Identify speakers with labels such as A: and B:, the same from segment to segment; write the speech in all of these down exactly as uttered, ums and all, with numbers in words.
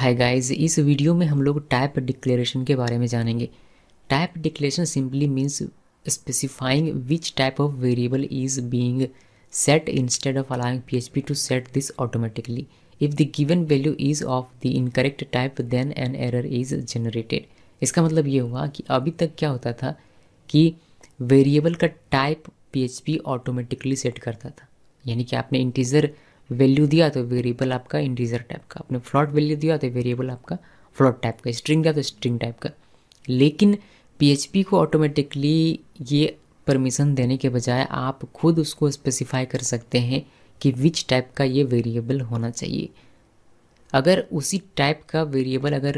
A: Hi guys, इस video में हम लोग टाइप डिक्लेरेशन के बारे में जानेंगे। Type declaration simply means specifying which type of variable is being set instead of allowing P H P to set this automatically. If the given value is of the incorrect type, then an error is generated. इसका मतलब ये हुआ कि अभी तक क्या होता था कि वेरिएबल का type P H P automatically set करता था। यानी कि आपने इंटीजर वैल्यू दिया तो वेरिएबल आपका इंटीजर टाइप का, आपने फ्लोट वैल्यू दिया तो वेरिएबल आपका फ्लोट टाइप का, स्ट्रिंग दिया तो स्ट्रिंग टाइप का। लेकिन P H P को ऑटोमेटिकली ये परमिशन देने के बजाय आप खुद उसको स्पेसिफाई कर सकते हैं कि विच टाइप का ये वेरिएबल होना चाहिए। अगर उसी टाइप का वेरिएबल अगर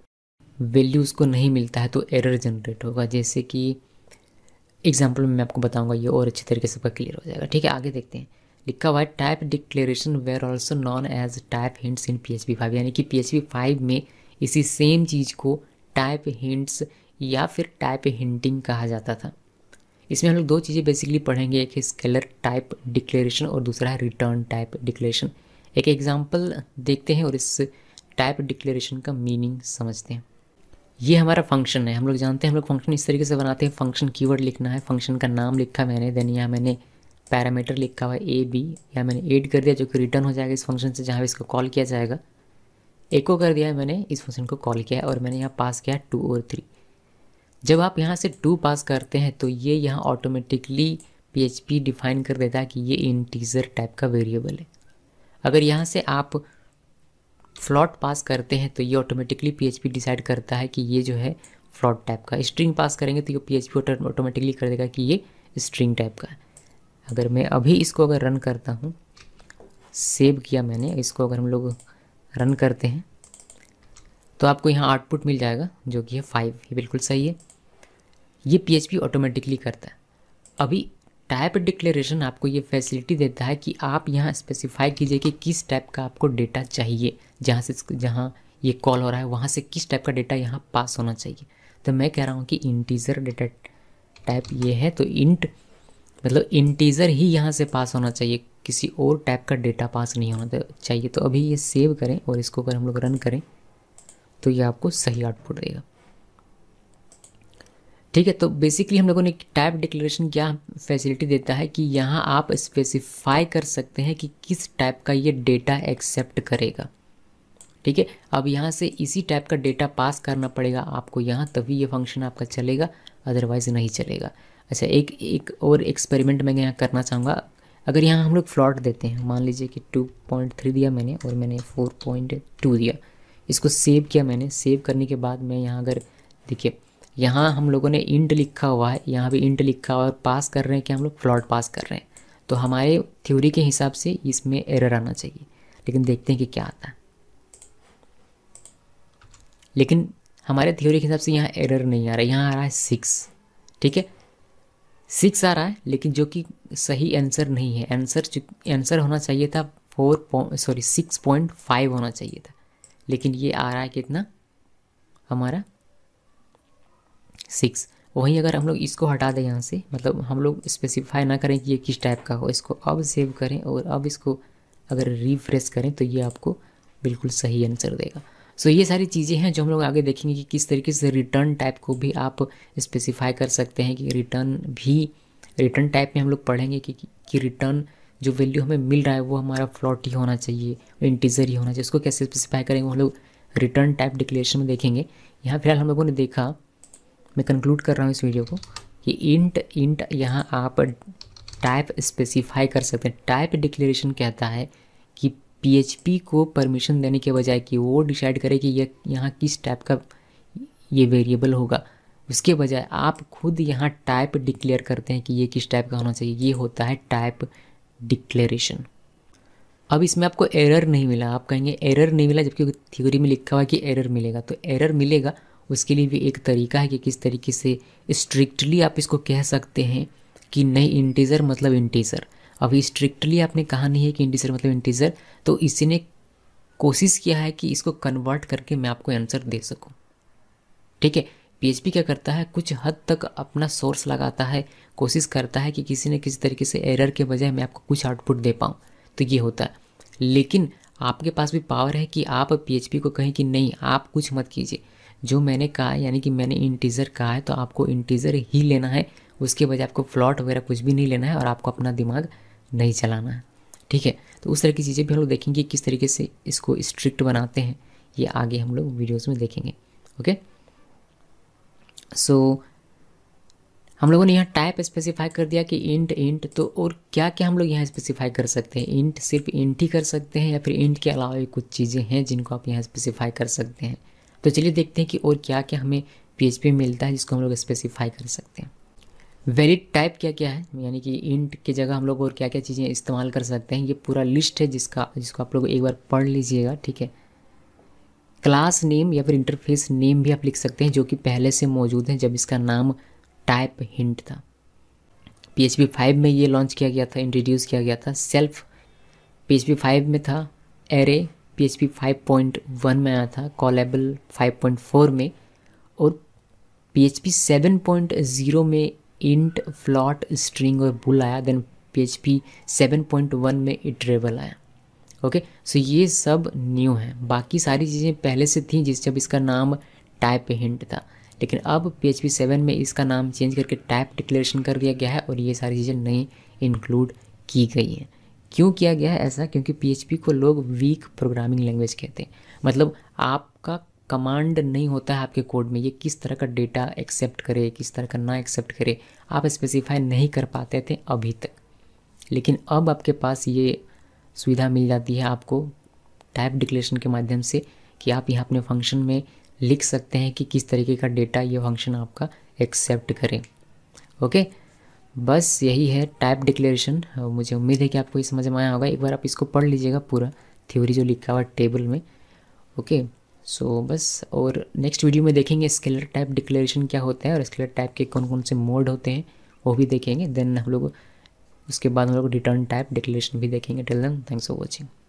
A: वैल्यू उसको नहीं मिलता है तो एरर जनरेट होगा। जैसे कि एग्जांपल में मैं आपको बताऊंगा, ये और अच्छे तरीके से क्लियर हो जाएगा। ठीक है, आगे देखते हैं। लिखा हुआ है type declaration where also known as type hints in P H P five. यानी कि P H P फाइव में इसी सेम चीज़ को टाइप हिंट्स या फिर टाइप हिंटिंग कहा जाता था। इसमें हम लोग दो चीज़ें बेसिकली पढ़ेंगे, एक है स्केलर टाइप डिक्लेरेशन और दूसरा है रिटर्न टाइप डिक्लेरेशन। एक एग्जांपल देखते हैं और इस टाइप डिक्लेरेशन का मीनिंग समझते हैं। ये हमारा फंक्शन है, हम लोग जानते हैं हम लोग फंक्शन इस तरीके से बनाते हैं। फंक्शन कीवर्ड लिखना है, फंक्शन का नाम लिखा मैंने, देन यहाँ मैंने पैरामीटर लिखा हुआ है ए बी, या मैंने ऐड कर दिया जो कि रिटर्न हो जाएगा इस फंक्शन से जहाँ इसको कॉल किया जाएगा। एको कर दिया है मैंने, इस फंक्शन को कॉल किया है और मैंने यहाँ पास किया टू और थ्री। जब आप यहाँ से टू पास करते हैं तो ये यहाँ automatically P H P define कर देता है कि ये इंटीजर टाइप का वेरिएबल है। अगर यहाँ से आप फ्लॉट पास करते हैं तो ये automatically P H P decide करता है कि ये जो है फ्लॉट टाइप का। स्ट्रिंग पास करेंगे तो ये P H P ऑटोमेटिकली कर देगा कि ये स्ट्रिंग टाइप का है। अगर मैं अभी इसको अगर रन करता हूँ, सेव किया मैंने, इसको अगर हम लोग रन करते हैं तो आपको यहाँ आउटपुट मिल जाएगा जो कि है फाइव। ये बिल्कुल सही है, ये P H P ऑटोमेटिकली करता है। अभी टाइप डिक्लेरेशन आपको ये फैसिलिटी देता है कि आप यहाँ स्पेसिफाई कीजिए कि किस टाइप का आपको डेटा चाहिए, जहाँ से जहाँ ये कॉल हो रहा है वहाँ से किस टाइप का डेटा यहाँ पास होना चाहिए। तो मैं कह रहा हूँ कि इंटीजर डेटा टाइप ये है, तो इंट मतलब इंटीजर ही यहाँ से पास होना चाहिए, किसी और टाइप का डेटा पास नहीं होना चाहिए। तो अभी ये सेव करें और इसको अगर हम लोग रन करें तो ये आपको सही आउटपुट देगा। ठीक है, तो बेसिकली हम लोगों ने टाइप डिक्लेरेशन क्या फैसिलिटी देता है कि यहाँ आप स्पेसिफाई कर सकते हैं कि किस टाइप का ये डेटा एक्सेप्ट करेगा। ठीक है, अब यहाँ से इसी टाइप का डेटा पास करना पड़ेगा आपको यहाँ, तभी ये फंक्शन आपका चलेगा, अदरवाइज नहीं चलेगा। अच्छा, एक एक और एक्सपेरिमेंट मैं यहाँ करना चाहूँगा। अगर यहाँ हम लोग फ्लॉट देते हैं, मान लीजिए कि टू पॉइंट थ्री दिया मैंने और मैंने फोर पॉइंट टू दिया, इसको सेव किया मैंने। सेव करने के बाद मैं यहाँ अगर देखिए, यहाँ हम लोगों ने इंट लिखा हुआ है, यहाँ भी इंट लिखा हुआ है और पास कर रहे हैं कि हम लोग फ्लॉट पास कर रहे हैं। तो हमारे थ्योरी के हिसाब से इसमें एरर आना चाहिए, लेकिन देखते हैं कि क्या आता है। लेकिन हमारे थ्योरी के हिसाब से यहाँ एरर नहीं आ रहा है, यहाँ आ रहा है सिक्स। ठीक है, सिक्स आ रहा है, लेकिन जो कि सही आंसर नहीं है। आंसर आंसर होना चाहिए था four sorry six point five होना चाहिए था, लेकिन ये आ रहा है कितना हमारा सिक्स। वहीं अगर हम लोग इसको हटा दें यहाँ से, मतलब हम लोग स्पेसिफाई ना करें कि ये किस टाइप का हो, इसको अब सेव करें और अब इसको अगर रिफ्रेश करें तो ये आपको बिल्कुल सही आंसर देगा। सो ये सारी चीज़ें हैं जो हम लोग आगे देखेंगे कि किस तरीके से रिटर्न टाइप को भी आप स्पेसिफाई कर सकते हैं। कि रिटर्न भी रिटर्न टाइप में हम लोग पढ़ेंगे कि, कि रिटर्न जो वैल्यू हमें मिल रहा है वो हमारा फ्लॉट ही होना चाहिए, इंटीजर ही होना चाहिए। उसको कैसे स्पेसिफाई करेंगे हम लोग रिटर्न टाइप डिक्लेरेशन में देखेंगे। यहाँ फिलहाल हम लोगों ने देखा, मैं कंक्लूड कर रहा हूँ इस वीडियो को, कि इंट इंट यहाँ आप टाइप स्पेसिफाई कर सकते हैं। टाइप डिक्लेरेशन कहता है कि P H P को परमिशन देने के बजाय कि वो डिसाइड करे कि ये यहाँ किस टाइप का ये वेरिएबल होगा, उसके बजाय आप खुद यहाँ टाइप डिक्लेयर करते हैं कि ये किस टाइप का होना चाहिए। ये होता है टाइप डिक्लेरेशन। अब इसमें आपको एरर नहीं मिला, आप कहेंगे एरर नहीं मिला, जबकि थ्योरी में लिखा हुआ है कि एरर मिलेगा। तो एरर मिलेगा, उसके लिए भी एक तरीका है कि किस तरीके से स्ट्रिक्टली आप इसको कह सकते हैं कि नहीं इंटीजर मतलब इंटीजर। अभी स्ट्रिक्टली आपने कहा नहीं है कि इंटीजर मतलब इंटीजर, तो इसी ने कोशिश किया है कि इसको कन्वर्ट करके मैं आपको आंसर दे सकूं। ठीक है, P H P क्या करता है, कुछ हद तक अपना सोर्स लगाता है, कोशिश करता है कि किसी न किसी तरीके से एरर के बजाय मैं आपको कुछ आउटपुट दे पाऊँ, तो ये होता है। लेकिन आपके पास भी पावर है कि आप पीएचपी को कहें कि नहीं आप कुछ मत कीजिए, जो मैंने कहा है यानी कि मैंने इंटीजर कहा है तो आपको इंटीजर ही लेना है, उसके बजाय आपको फ्लॉट वगैरह कुछ भी नहीं लेना है और आपको अपना दिमाग नहीं चलाना है। ठीक है, तो उस तरह की चीज़ें भी हम लोग देखेंगे किस तरीके से इसको स्ट्रिक्ट बनाते हैं, ये आगे हम लोग वीडियोस में देखेंगे। ओके, सो हम लोगों ने यहाँ टाइप स्पेसिफाई कर दिया कि इंट इंट, तो और क्या क्या हम लोग यहाँ स्पेसिफाई कर सकते हैं। इंट सिर्फ इंट ही कर सकते हैं या फिर इंट के अलावा भी कुछ चीज़ें हैं जिनको आप यहाँ स्पेसिफाई कर सकते हैं। तो चलिए देखते हैं कि और क्या क्या हमें पीएचपी में मिलता है जिसको हम लोग स्पेसिफाई कर सकते हैं। वैलिड टाइप क्या क्या है, यानी कि इंट की जगह हम लोग और क्या क्या चीज़ें इस्तेमाल कर सकते हैं, ये पूरा लिस्ट है जिसका जिसको आप लोग एक बार पढ़ लीजिएगा। ठीक है, क्लास नेम या फिर इंटरफेस नेम भी आप लिख सकते हैं जो कि पहले से मौजूद है जब इसका नाम टाइप हिंट था। पीएचपी फाइव में ये लॉन्च किया गया था, इंट्रोड्यूस किया गया था। सेल्फ पीएचपी फाइव में था, array PHP five point one में आया था, कॉलेबल फाइव पॉइंट फोर में, और पीएचपी सेवन पॉइंट ज़ीरो में इंट, फ्लॉट, स्ट्रिंग और बुल आया। Then PHP seven point one में इटरेबल आया। ओके, सो ये सब न्यू है, बाकी सारी चीज़ें पहले से थी जिस जब इसका नाम टाइप हिंट था, लेकिन अब पीएचपी सेवन में इसका नाम चेंज करके टाइप डिक्लेरेशन कर दिया गया है और ये सारी चीज़ें नई इंक्लूड की गई हैं। क्यों किया गया है ऐसा? क्योंकि पीएचपी को लोग वीक प्रोग्रामिंग लैंग्वेज कहते हैं, मतलब आपका कमांड नहीं होता है आपके कोड में, ये किस तरह का डेटा एक्सेप्ट करे, किस तरह का ना एक्सेप्ट करे, आप स्पेसिफाई नहीं कर पाते थे अभी तक। लेकिन अब आपके पास ये सुविधा मिल जाती है आपको टाइप डिक्लेरेशन के माध्यम से कि आप यहाँ अपने फंक्शन में लिख सकते हैं कि किस तरीके का डेटा ये फंक्शन आपका एक्सेप्ट करे। ओके, बस यही है टाइप डिक्लेरेशन। मुझे उम्मीद है कि आपको ये समझ में आया होगा। एक बार आप इसको पढ़ लीजिएगा पूरा थ्योरी जो लिखा हुआ टेबल में। ओके, सो बस, और नेक्स्ट वीडियो में देखेंगे स्केलर टाइप डिक्लेरेशन क्या होता है और स्केलर टाइप के कौन कौन से मोड होते हैं वो भी देखेंगे। देन हम लोग उसके बाद हम लोग रिटर्न टाइप डिक्लेरेशन भी देखेंगे। Till then, thanks for watching.